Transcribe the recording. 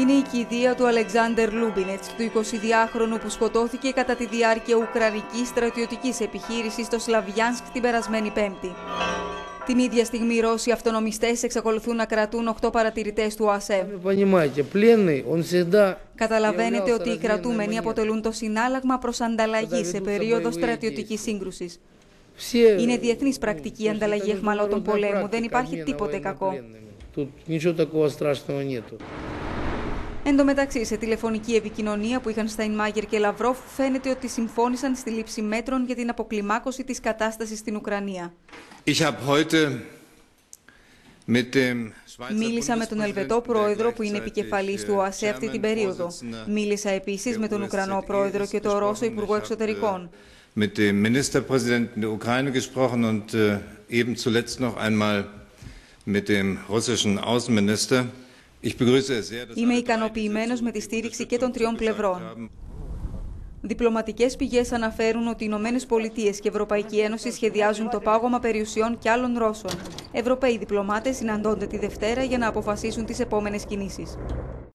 Είναι η κηδεία του Αλεξάνδερ Λούμπινετς, του 22χρονου που σκοτώθηκε κατά τη διάρκεια ουκρανικής στρατιωτικής επιχείρησης στο Σλαβιάνσκ την περασμένη Πέμπτη. Την ίδια στιγμή οι Ρώσοι αυτονομιστές εξακολουθούν να κρατούν 8 παρατηρητές του ΟΑΣΕ. Καταλαβαίνετε ότι οι κρατούμενοι αποτελούν το συνάλλαγμα προς ανταλλαγή σε περίοδο στρατιωτικής σύγκρουσης. Είναι διεθνής πρακτική η ανταλλαγή αιχμαλώτων πολέμου, δεν υπάρχει τίποτε κακό. Εν τω μεταξύ, σε τηλεφωνική επικοινωνία που είχαν Σταϊνμάγερ και Λαυρόφ, φαίνεται ότι συμφώνησαν στη λήψη μέτρων για την αποκλιμάκωση της κατάστασης στην Ουκρανία. Μίλησα με τον Ελβετό πρόεδρο που είναι επικεφαλής του ΟΑΣΕ αυτή την περίοδο. Μίλησα επίσης με τον Ουκρανό πρόεδρο και τον Ρώσο Υπουργό Εξωτερικών. Mit dem Ministerpräsidenten der Ukraine gesprochen und eben zuletzt noch einmal mit dem russischen Außenminister. Είμαι ικανοποιημένος με τη στήριξη και των τριών πλευρών. Διπλωματικές πηγές αναφέρουν ότι οι Ηνωμένες Πολιτείες και η Ευρωπαϊκή Ένωση σχεδιάζουν το πάγωμα περιουσιών και άλλων Ρώσων. Ευρωπαίοι διπλωμάτες συναντώνται τη Δευτέρα για να αποφασίσουν τις επόμενες κινήσεις.